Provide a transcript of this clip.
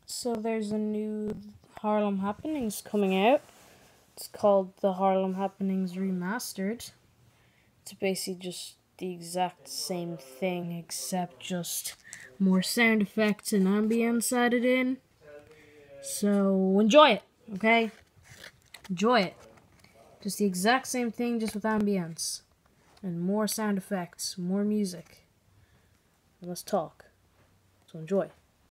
So there's a new Harlem Happenings coming out. It's called the Harlem Happenings Remastered. It's basically just the exact same thing, except just more sound effects and ambience added in. So enjoy it, okay? Enjoy it. Just the exact same thing, just with ambience. And more sound effects, more music. And let's talk. So enjoy.